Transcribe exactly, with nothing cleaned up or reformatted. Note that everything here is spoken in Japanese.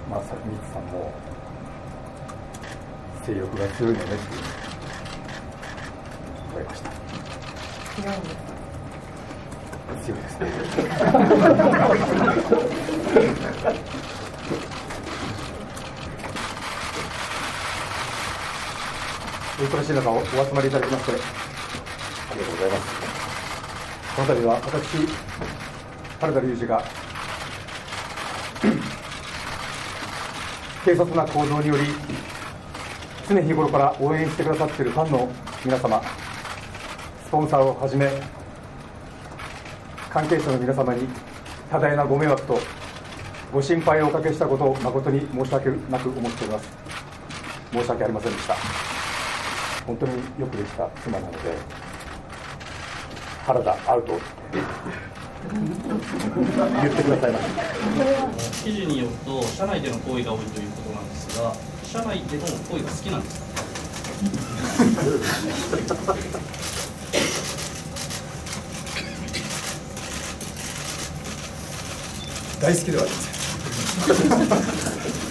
まあ、さみつさんも性欲が強いのねって言われました。 強いんですか？ 強いですね。お忙しい中お集まりいただきましてありがとうございます。この度は私原田龍二が軽率な行動により常日頃から応援してくださっているファンの皆様、スポンサーをはじめ関係者の皆様に多大なご迷惑とご心配をおかけしたことを誠に申し訳なく思っております。申し訳ありませんでした。本当によくできた妻なので、原田アウトって言ってくださいました。 記事によると社内での行為が多いということなんですが、社内での行為が好きなんですか？ 大好きではありません。